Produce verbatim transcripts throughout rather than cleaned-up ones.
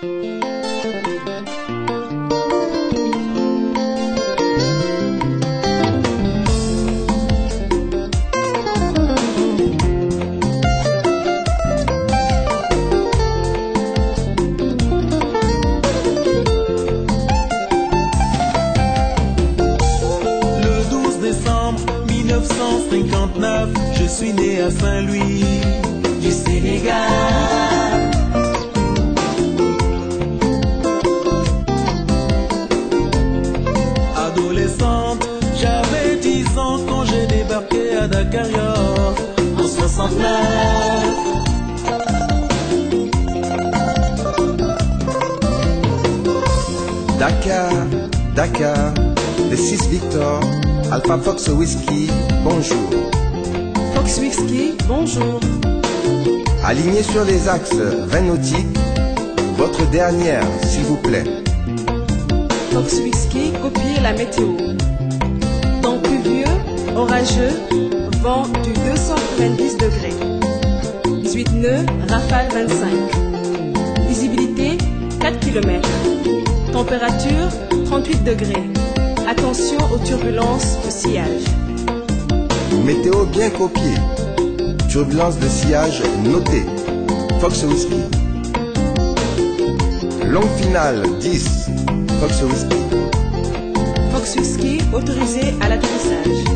Je suis né à Saint-Louis du Sénégal. Adolescente, j'avais dix ans quand j'ai débarqué à Dakar en soixante-neuf. Dakar, Dakar, le six Victor, Alpha Fox Whisky, bonjour. Fox Whisky, bonjour. Aligné sur les axes vingt nautiques, votre dernière, s'il vous plaît. Fox Whisky, copiez la météo. Temps pluvieux, orageux, vent du deux cent quatre-vingt-dix degrés. dix-huit nœuds, rafale vingt-cinq. Visibilité, quatre kilomètres. Température, trente-huit degrés. Attention aux turbulences de sillage. Météo bien copiée. Turbulence de sillage notée. Fox Whisky. Longue finale dix. Fox Whisky. Fox Whisky autorisé à l'atterrissage.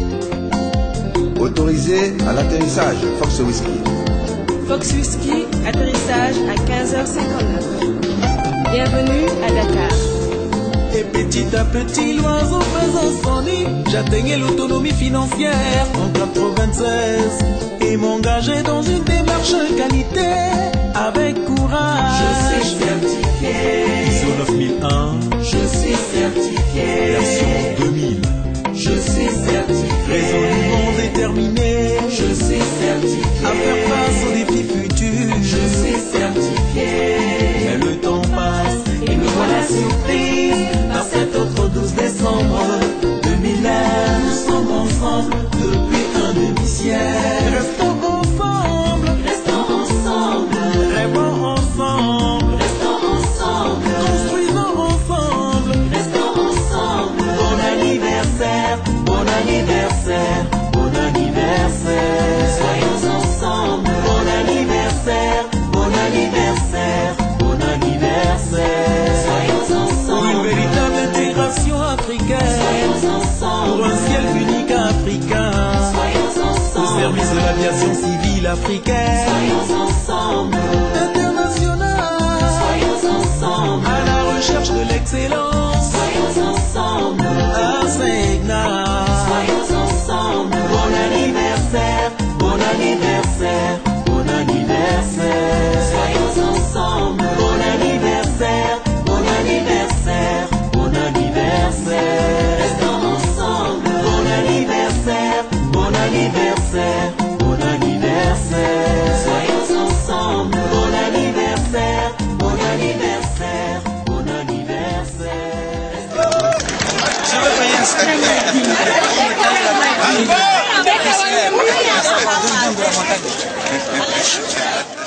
Autorisé à l'atterrissage. Fox Whisky. Fox Whisky, atterrissage à quinze heures cinquante-neuf. Bienvenue à Dakar. Et petit à petit, l'oiseau faisant son nid, j'atteignais l'autonomie financière en quatre-vingt-seize et m'engageais dans une démarche qualité avec courage. Je suis certifié I S O neuf mille un. Je suis certifié Version deux mille. Je suis certifié Résolument déterminé. Je suis certifié à faire face aux défis futurs. Je suis certifié. Mais le temps passe et me voilà surprise par cet autre douze décembre deux mille neuf. Nous sommes ensemble depuis un demi-siècle. Restons ensemble, Restons ensemble, rêvons ensemble, restons ensemble, construisons ensemble. restons ensemble. Bon anniversaire, bon anniversaire, bon anniversaire. Soyons ensemble. Bon anniversaire, bon anniversaire, bon anniversaire. Soyons Pour ensemble. une véritable intégration africaine, Soyons ensemble. pour un ciel unique africain, Soyons au ensemble. service de l'aviation civile africaine, Soyons ensemble. internationale, Soyons ensemble. à la recherche de l'excellence, Soyons ensemble. à Segna. Soyons ensemble. Bon anniversaire, bon anniversaire, bon anniversaire. Soyons ensemble. Bon anniversaire, bon anniversaire, bon anniversaire. Restons ensemble. Bon anniversaire, bon anniversaire, bon anniversaire. Soyons ensemble. Bon anniversaire, bon anniversaire, bon anniversaire. Je veux payer un spectacle.